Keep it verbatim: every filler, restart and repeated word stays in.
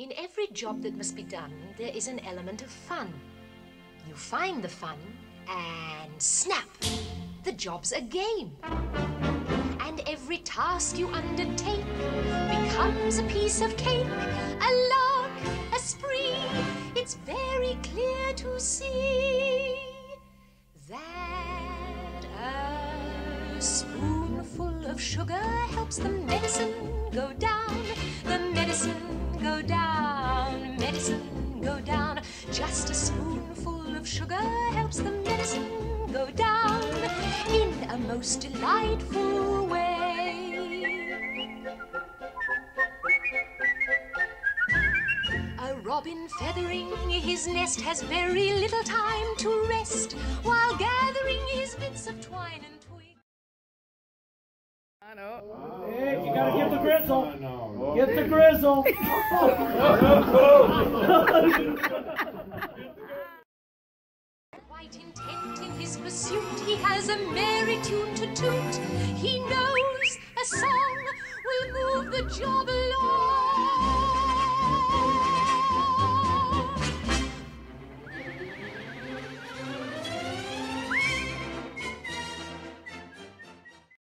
In every job that must be done, there is an element of fun. You find the fun, and snap! The job's a game. And every task you undertake becomes a piece of cake, a lark, a spree. It's very clear to see that a spoonful of sugar helps the medicine go down, the medicine go down, medicine go down. Just a spoonful of sugar helps the medicine go down in a most delightful way. A robin feathering his nest has very little time to rest while gathering his bits of twine and twig. I know. Hey, you gotta get the grizzle. No. Get the grizzle. Quite intent in his pursuit, he has a merry tune to toot. He knows a song will move the job